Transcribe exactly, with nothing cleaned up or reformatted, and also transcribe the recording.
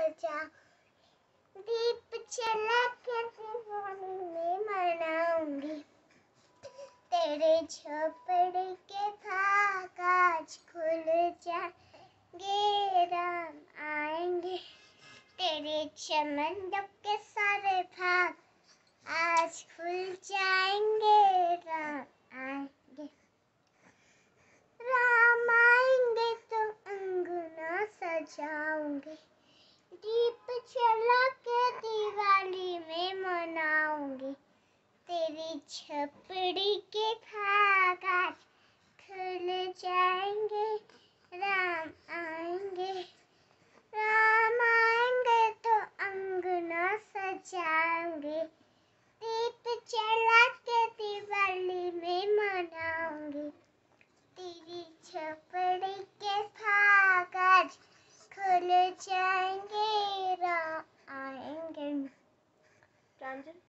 सजा, दीप जला के दिवाली में मनाऊंगी, तेरे झोपड़ी के भाग आज खुल जाएंगे, राम आएंगे, तेरे चमन के सारे भाग आज खुल जाएंगे, राम आएंगे। राम आएंगे तो अंगना सजाऊंगी, दीप जला के दिवाली में मनाऊंगी, तेरी झोपड़ी के भाग आज खुल जाएंगे, राम आएंगे। राम आएंगे तो अंगना सजाऊंगी, दीप जला के दिवाली में मनाऊंगी, तेरी झोपड़ी के भाग आज खुल जाएंगे, राम आएंगे।